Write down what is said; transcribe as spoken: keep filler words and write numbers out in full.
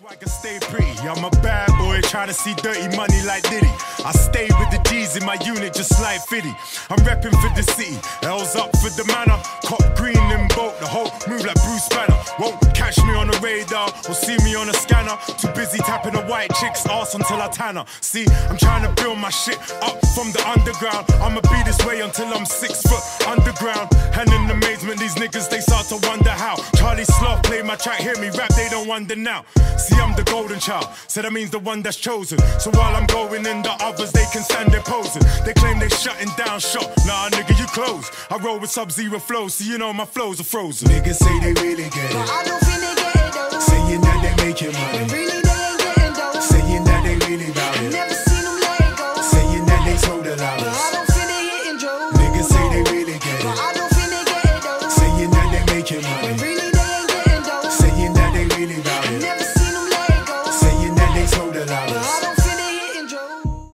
I can stay pretty, I'm a bad boy trying to see dirty money like Diddy. I stay with the G's in my unit just like Fiddy. I'm repping for the city, L's up for the manor. Cop green and boat, the whole move like Bruce Banner. Won't catch me on the radar or see me on a scanner. Too busy tapping a white chick's ass until I tan her. See, I'm trying to build my shit up from the underground. I'ma be this way until I'm six foot underground. And in amazement, these niggas, they start to wonder how. Charlie Sloth played my track, hear me rap, they don't wonder now. See, I'm the golden child, so that means the one that's chosen. So while I'm going in, the others, they can stand there posing. They claim they shutting down shop, nah nigga, you close. I roll with sub-zero flows, so you know my flows are frozen. Niggas say they really get it, but I don't think they get it though. saying that they making money.